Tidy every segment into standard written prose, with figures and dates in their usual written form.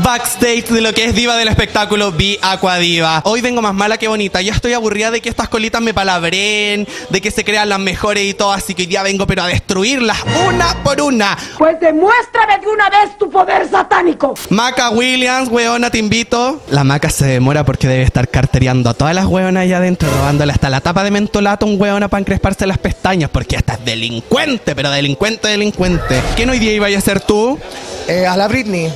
backstage de lo que es diva del espectáculo Be Aquadiva. Hoy vengo más mala que bonita. Ya estoy aburrida de que estas colitas me palabren, de que se crean las mejores y todo, así que hoy día vengo pero a destruirlas una por una. Pues demuéstrame de una vez tu poder satánico. Maca Williams, weona, te invito. La Maca se demora porque debe estar cartereando a todas las weonas allá adentro, robándole hasta la tapa de mentolato a un weona para encresparse las pestañas, porque esta es delincuente, pero delincuente, delincuente. ¿Quién hoy día iba a ser tú? A la Britney.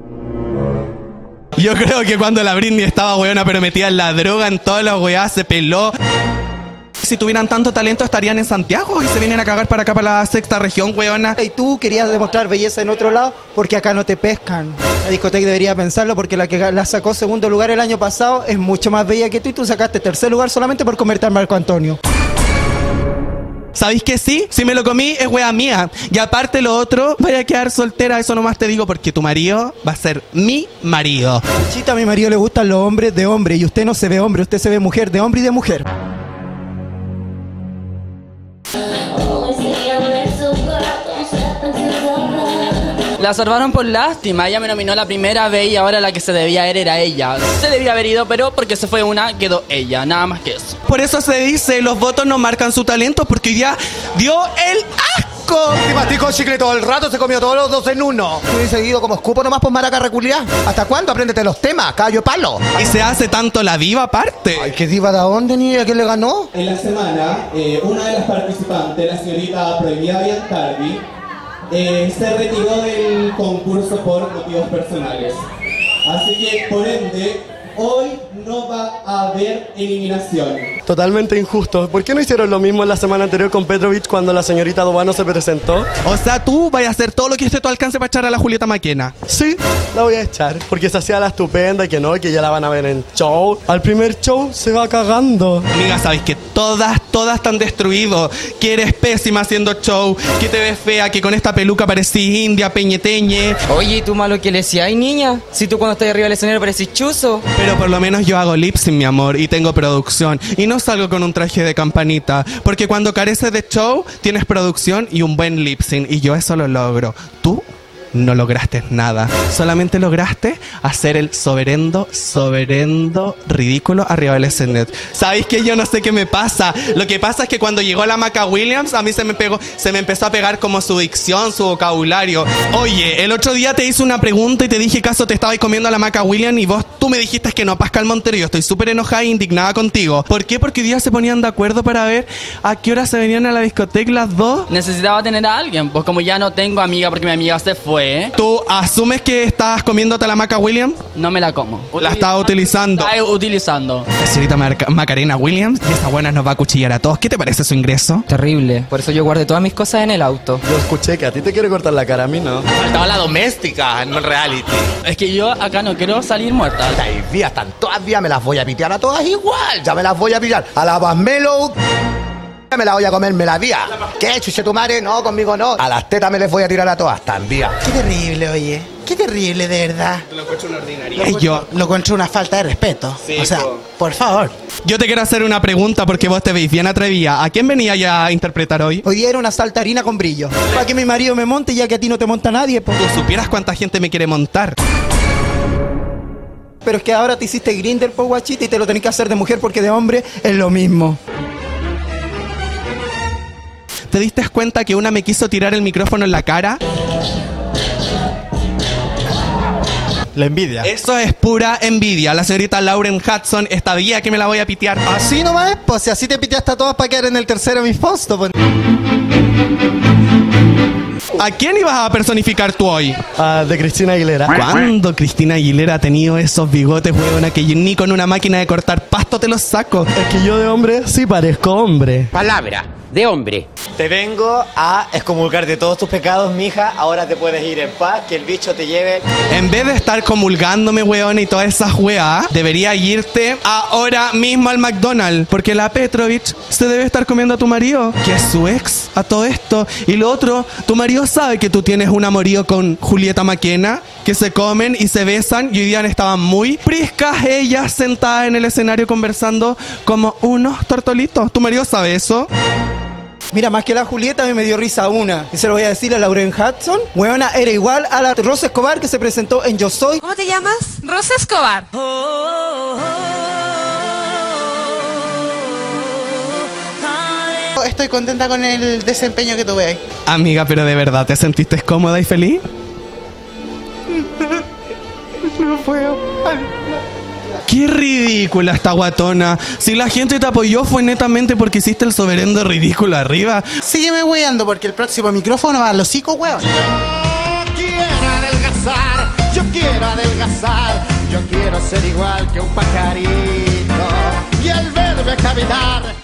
Yo creo que cuando la Britney estaba weona pero metida en la droga, en todas las weas, se peló. Si tuvieran tanto talento estarían en Santiago y se vienen a cagar para acá, para la sexta región, weona. Y tú querías demostrar belleza en otro lado porque acá no te pescan. La discoteca debería pensarlo porque la que la sacó segundo lugar el año pasado es mucho más bella que tú y tú sacaste tercer lugar solamente por comerte al Marco Antonio. ¿Sabéis que sí? Si me lo comí es wea mía. Y aparte lo otro, vaya a quedar soltera, eso nomás te digo, porque tu marido va a ser mi marido. Chita, a mi marido le gustan los hombres de hombre y usted no se ve hombre, usted se ve mujer, de hombre y de mujer. La salvaron por lástima, ella me nominó la primera vez y ahora la que se debía ir era ella. Se debía haber ido, pero porque se fue una, quedó ella, nada más que eso. Por eso se dice, los votos no marcan su talento, porque hoy día dio el asco. Y masticó chicle todo el rato, se comió todos los dos en uno. Tú hubiese seguido como escupo nomás por maraca reculiá. ¿Hasta cuándo? Apréndete los temas, callo palo. Y se hace tanto la diva aparte. Ay, ¿qué diva de dónde ni a quién le ganó? En la semana, una de las participantes, la señorita Prohibida Biancardi, se retiró del concurso por motivos personales. Así que, por ende, hoy no va a haber eliminación. Totalmente injusto. ¿Por qué no hicieron lo mismo en la semana anterior con Petrovich cuando la señorita Dubano se presentó? O sea, tú vas a hacer todo lo que esté a tu alcance para echar a la Julieta Maquena. Sí, la voy a echar. Porque se hacía la estupenda y que no, que ya la van a ver en show. Al primer show se va cagando. Amiga, sabes que todas están destruidos. Que eres pésima haciendo show. Que te ves fea. Que con esta peluca parecís india, peñeteñe. Oye, ¿y tú malo que le decías? Ay, niña, si tú cuando estás arriba del escenario parecís chuzo. Pero por lo menos yo hago lip sync, mi amor, y tengo producción. Y no salgo con un traje de campanita. Porque cuando careces de show, tienes producción y un buen lip sync. Y yo eso lo logro. Tú no lograste nada. Solamente lograste hacer el soberendo ridículo arriba del escenario. ¿Sabéis que yo no sé qué me pasa? Lo que pasa es que cuando llegó la Maca Williams, a mí se me empezó a pegar como su dicción, su vocabulario. Oye, el otro día te hice una pregunta y te dije, ¿caso te estabais comiendo a la Maca Williams? Y tú me dijiste que no, Pascal Montero. Yo estoy súper enojada e indignada contigo. ¿Por qué? Porque hoy día se ponían de acuerdo para ver a qué hora se venían a la discoteca las dos. Necesitaba tener a alguien, pues como ya no tengo amiga porque mi amiga se fue. ¿Tú asumes que estás comiéndote la Maca Williams? No me la como. La estás utilizando. La estoy utilizando. La señorita Macarena Williams, y esa buena nos va a cuchillar a todos. ¿Qué te parece su ingreso? Terrible. Por eso yo guardé todas mis cosas en el auto. Yo escuché que a ti te quiere cortar la cara, a mí no. Faltaba la doméstica, no el reality. Es que yo acá no quiero salir muerta. Las vías están todas vías, me las voy a pitear a todas igual. Ya me las voy a pillar. A la Basmelo me la voy a comer, me la vía. ¿Qué, chuche tu madre? No, conmigo no. A las tetas me les voy a tirar a todas, también. Qué terrible, oye. Qué terrible, de verdad. Lo encuentro una ordinaria. Lo encuentro una falta de respeto. Sí, o sea, por favor. Yo te quiero hacer una pregunta porque vos te veis bien atrevida. ¿A quién venía ya a interpretar hoy? Hoy día era una saltarina con brillo. Para que mi marido me monte ya que a ti no te monta nadie. Tú supieras cuánta gente me quiere montar. Pero es que ahora te hiciste Grindr, po guachita, y te lo tenés que hacer de mujer porque de hombre es lo mismo. ¿Te diste cuenta que una me quiso tirar el micrófono en la cara? La envidia. Eso es pura envidia. La señorita Lauren Hudson esta día que me la voy a pitear. Así nomás es, pues si así te piteaste a todas para quedar en el tercero Miss Fausto, pues. ¿A quién ibas a personificar tú hoy? De Cristina Aguilera. ¿Cuándo Cristina Aguilera ha tenido esos bigotes, huevona, que yo ni con una máquina de cortar pasto te los saco? Es que yo de hombre sí parezco hombre. Palabra de hombre. Te vengo a excomulgar de todos tus pecados, mija. Ahora te puedes ir en paz, que el bicho te lleve. En vez de estar comulgándome, weón, y todas esas weas, debería irte ahora mismo al McDonald's. Porque la Petrovich se debe estar comiendo a tu marido, que es su ex, a todo esto. Y lo otro, tu marido sabe que tú tienes un amorío con Julieta Maquena, que se comen y se besan. Y hoy día estaban muy priscas ellas sentadas en el escenario conversando como unos tortolitos. ¿Tu marido sabe eso? Mira, más que la Julieta, a mí me dio risa una. Y se lo voy a decir a Lauren Hudson. Weona, era igual a la Rosa Escobar que se presentó en Yo Soy. ¿Cómo te llamas? Rosa Escobar. Estoy contenta con el desempeño que tuve ahí. Amiga, pero de verdad, ¿te sentiste cómoda y feliz? No puedo. ¡Qué ridícula esta guatona! Si la gente te apoyó fue netamente porque hiciste el soberendo ridículo arriba. Sígueme weando porque el próximo micrófono va a los hocico, weón. Yo quiero adelgazar, yo quiero ser igual que un pajarito y el verbo cavitar.